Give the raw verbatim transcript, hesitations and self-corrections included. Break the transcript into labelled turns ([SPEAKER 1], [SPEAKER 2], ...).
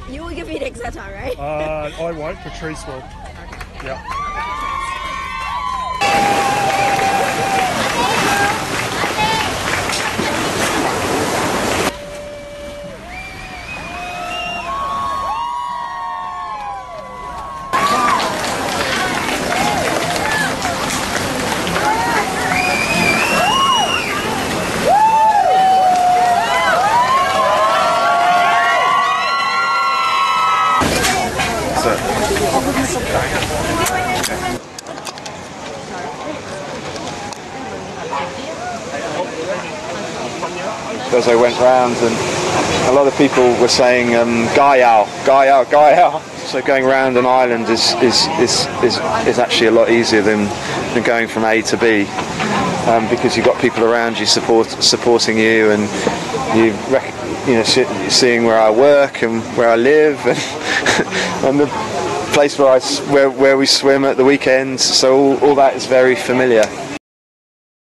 [SPEAKER 1] You will give me the exact time, right?
[SPEAKER 2] Uh, I won't. Patrice will. Okay. Yeah.
[SPEAKER 3] As I went round, and a lot of people were saying um, "Gaiao, Gaiao, Gaiao." So going round an island is is, is is is actually a lot easier than than going from A to B, um, because you've got people around you support supporting you, and you rec you know seeing where I work and where I live, and, and the place where I where where we swim at the weekends. So all, all that is very familiar.